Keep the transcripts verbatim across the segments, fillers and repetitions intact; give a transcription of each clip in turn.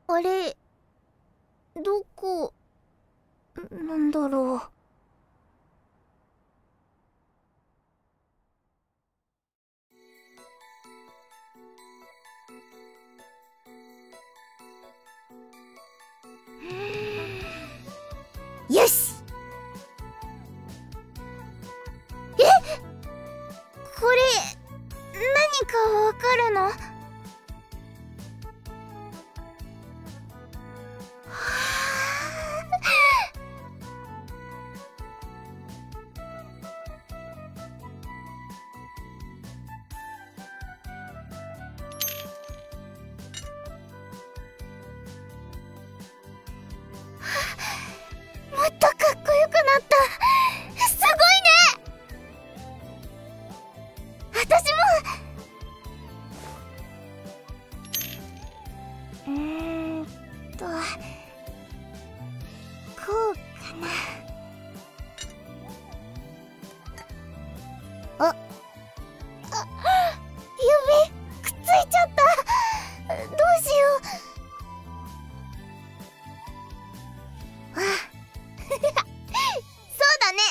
あれ、どこなんだろう。よし。え、これ何かわかるの？はあ、もっとかっこよくなった。すごいね。私も。うーんとこうかな。あ、あ、指くっついちゃった。どうしよう。あ、そうだね。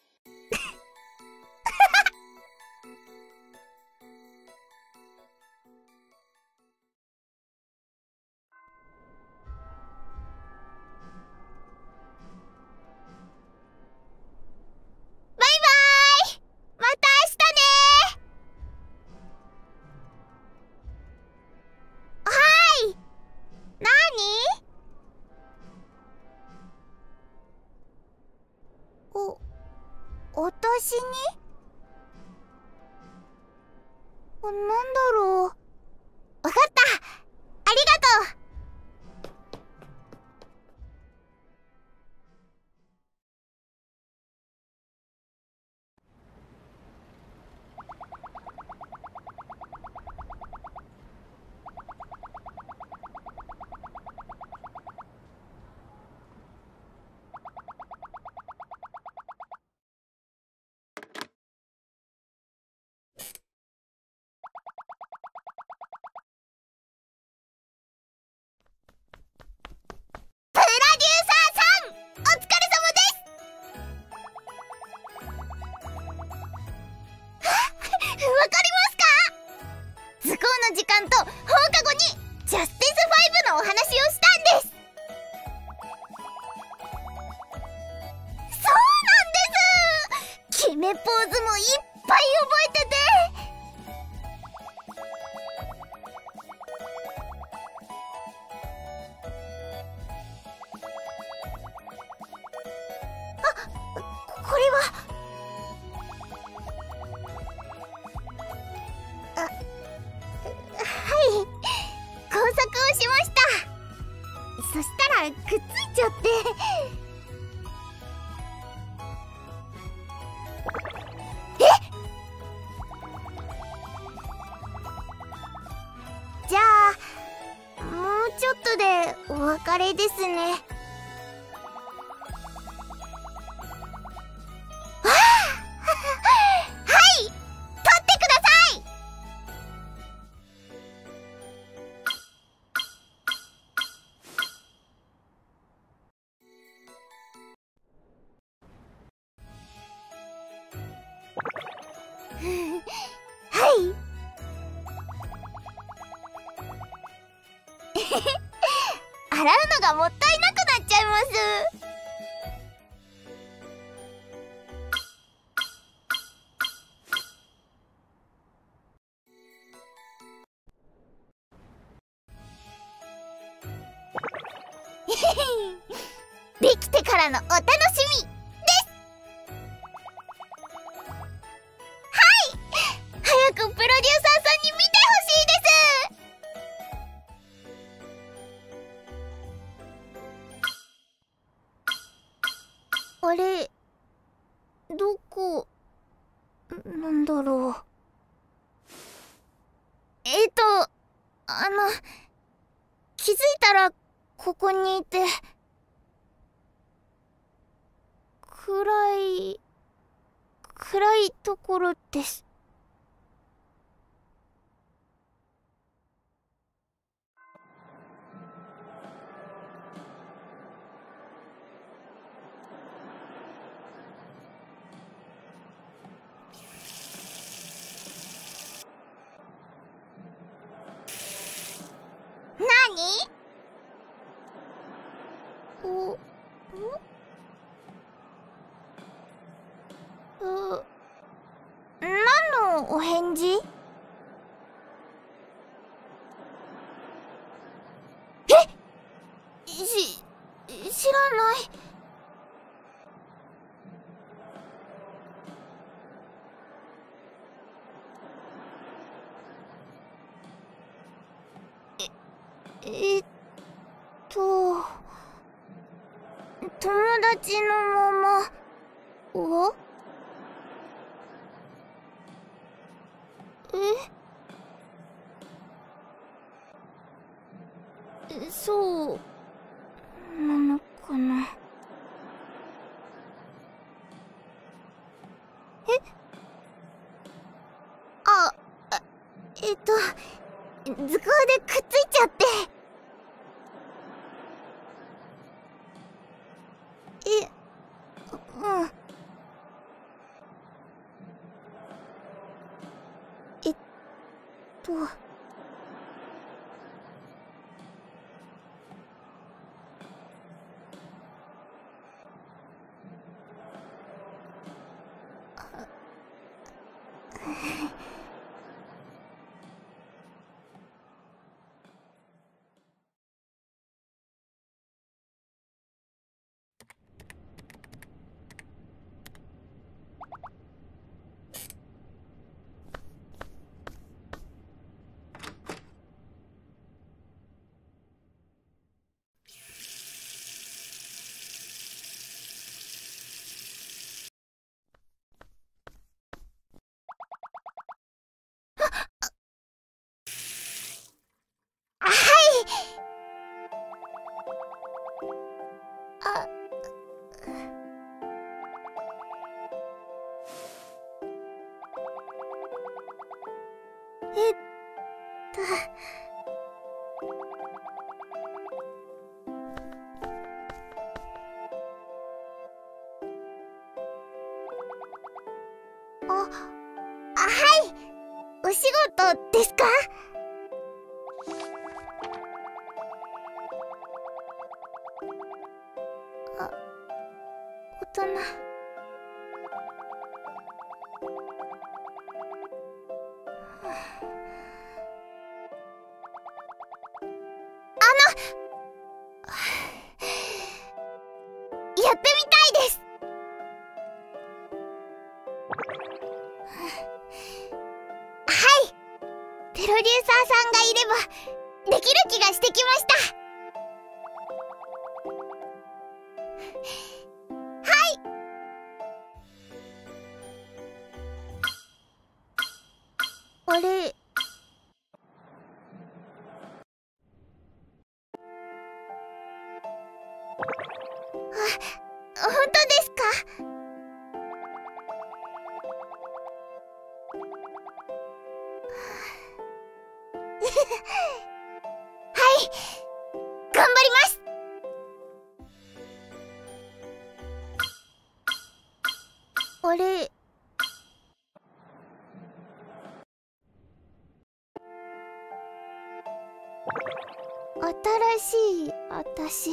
バイバーイ。また明日ね。はーい。なに？お、私に？なんだろう。わかった。ありがとう。プロデューサーさん、お疲れ様です。わかりますか？図工の時間と放課後にジャスティスファイブのお話をしたんです。そうなんです。決めポーズもいっぱい覚えてて。あ、これは。あ、はい、工作をしました。そしたらくっついちゃって。え？じゃあもうちょっとでお別れですね。ああはい、取ってください。はい。洗うのがもったいなくなっちゃいます。できてからのお楽しみです。はい、早くプロデューサーさんに見てほしいです。あれ、どこなんだろう。えっとあの気づいたらここにいて、暗い暗いところです。 う、何のお返事？え？し、知らない。え、えっと、友達のままは？え、そうなのかな。え？あ、えっと、図工でくっついちゃって。え、うん。えっと。はい。あ、えっと。あ、あ、はい。お仕事ですか？あ、大人。あの、やってみたいです。はい。プロデューサーさんがいればできる気がしてきました。はい。あれ、あ、本当ですか？はい、頑張ります。あれ、新しい私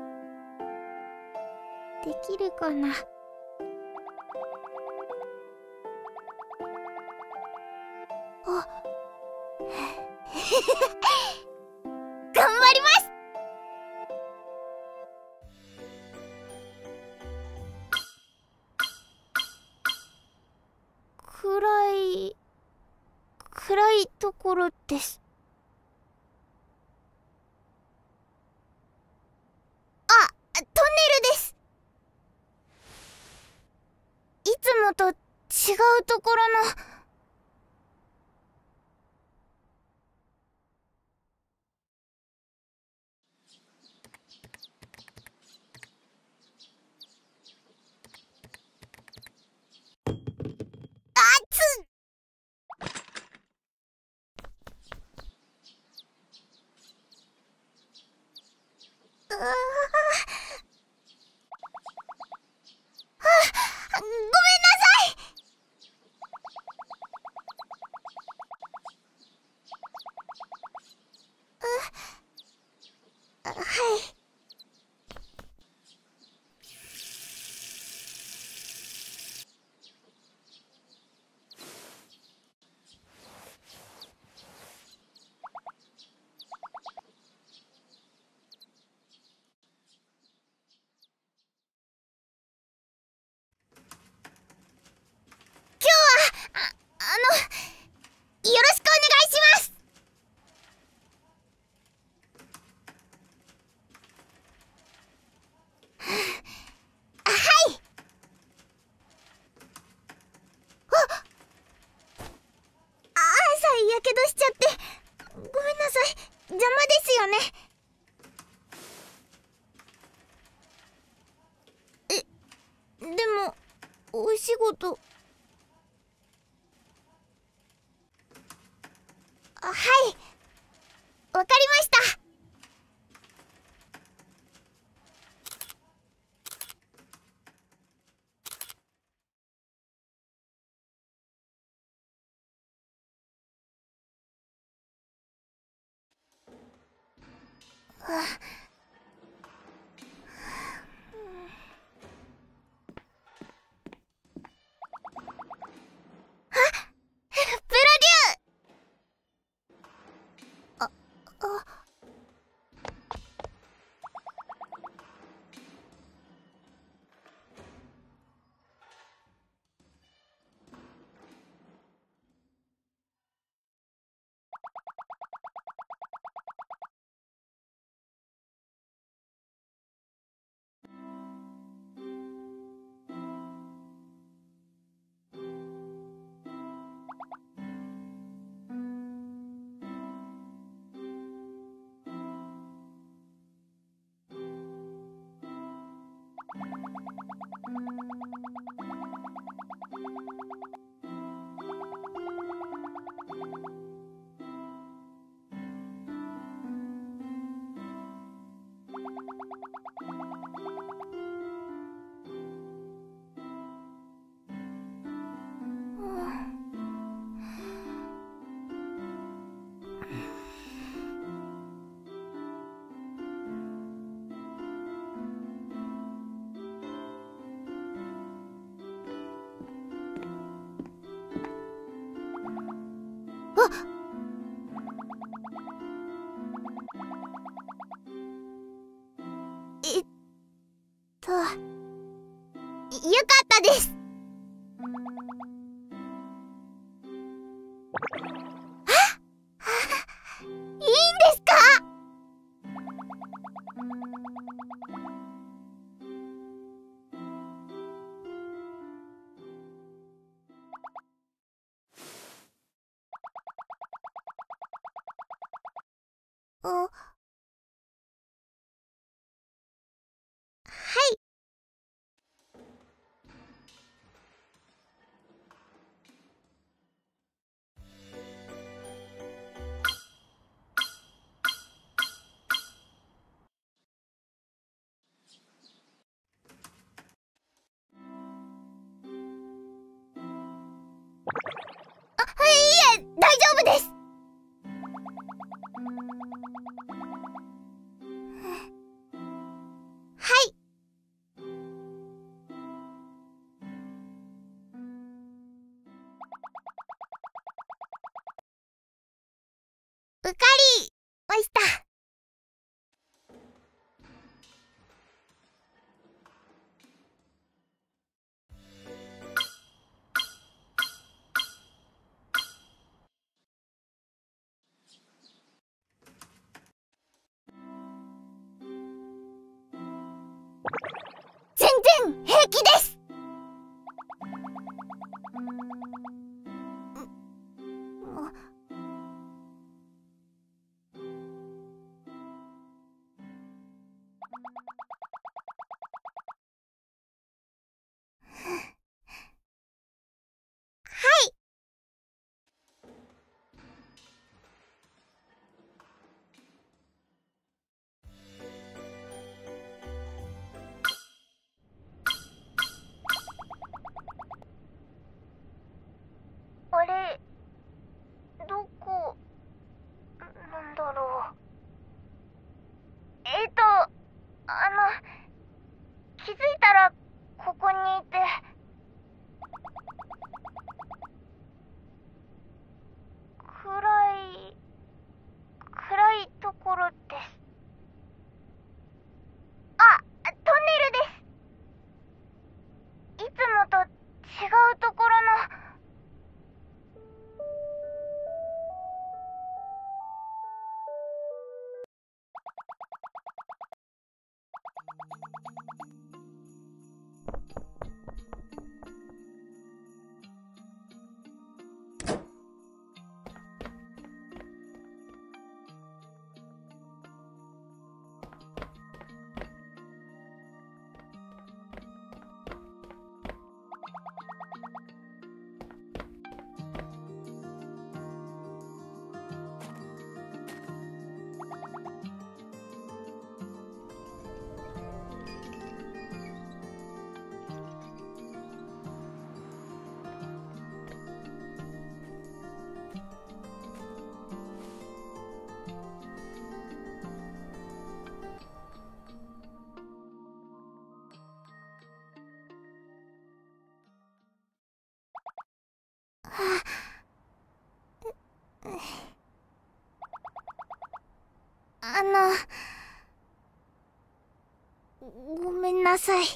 できるかな。あ頑張ります。暗い暗いところです。あ、トンネルです。いつもと違うところの。あつっ。うわあ、ごめんなさい。あ、はい。 お仕事。あ、はい、わかりました。あ、プロデュー。あ、あ、あ、えっと、よかったです。いいんですか？あ、はい。あ、いいえ、大丈夫です。はい。うかりました。全然平気です。はい。あれ、どこなんだろう。えっと、あの、気づいたらここにいて。暗い、暗いところです。あ、トンネルです。いつもと違うところの。 あの、ごめんなさい。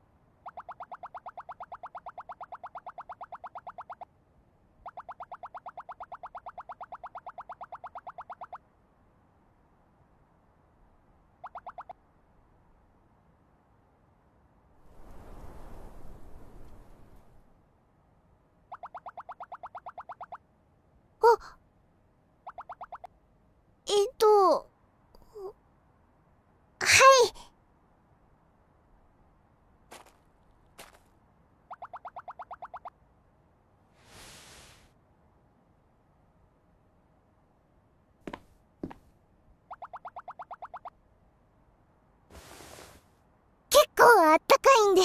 あ、えっと、はい。結構あったかいんです。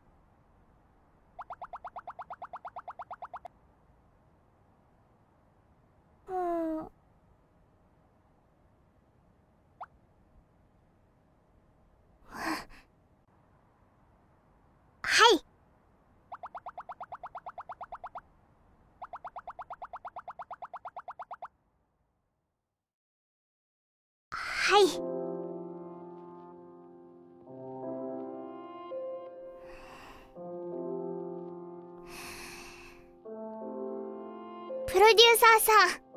うん。はい。はい。プロデューサーさん。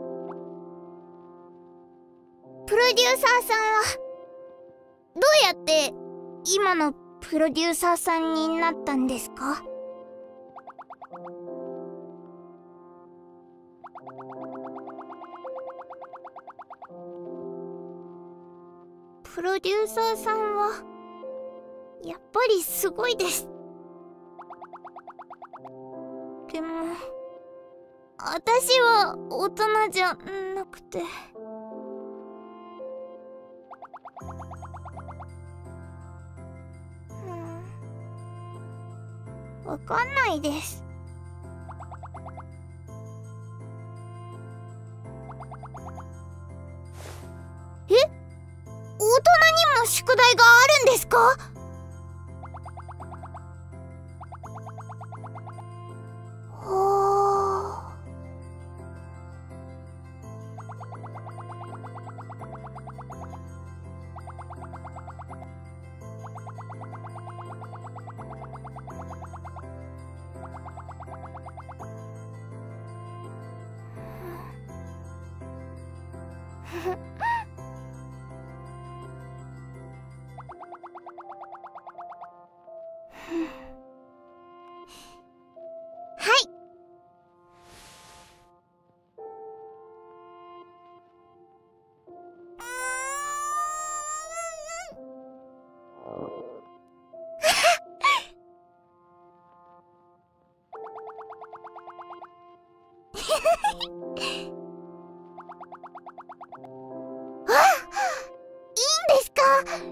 プロデューサーさんは、どうやって今のプロデューサーさんになったんですか？プロデューサーさんは、やっぱりすごいです。でも、私は大人じゃなくて。うん、わかんないです。え？大人にも宿題があるんですか？ほー。はい。あ、いいんですか？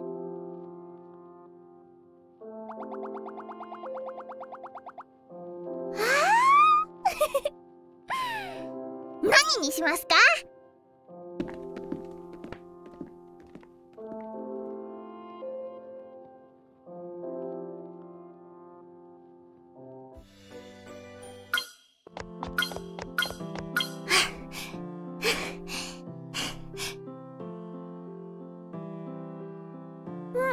あー何にしますか？うん。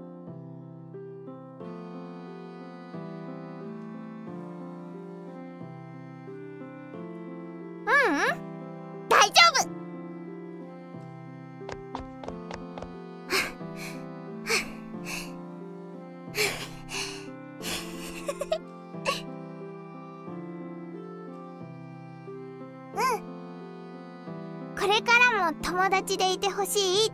ううん、大丈夫。うん。これからも友達でいてほしいって。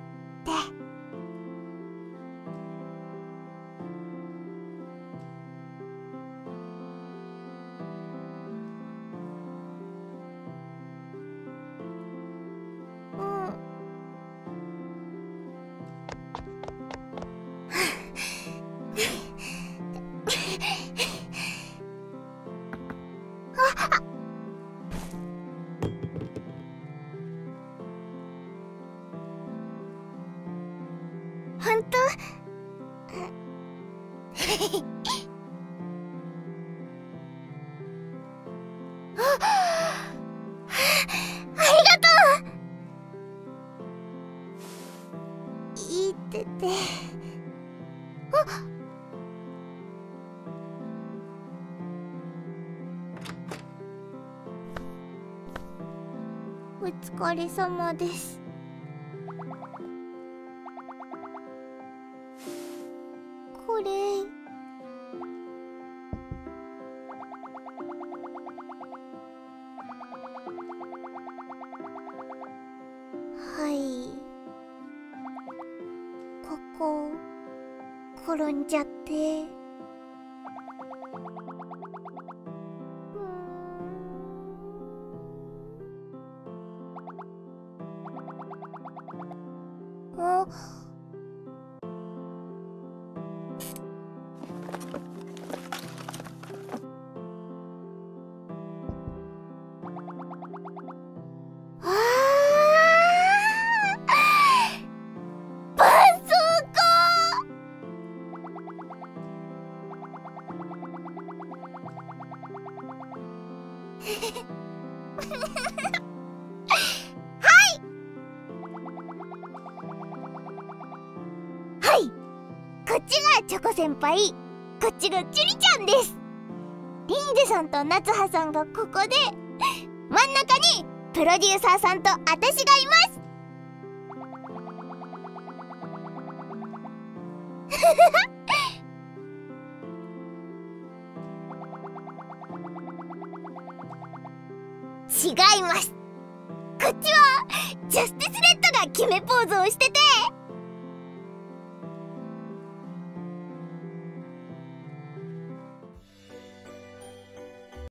うん。あ、ほんと？あ、ありがとう。 て。あっ、お疲れ様です。これはい、ここ転んじゃって。あ、あー、パソコはい、こっちがチョコ先輩、こっちがチュリちゃんです。リンゼさんと夏葉さんがここで、真ん中にプロデューサーさんと私がいます。違います。こっちはジャスティスレッドが決めポーズをしてて、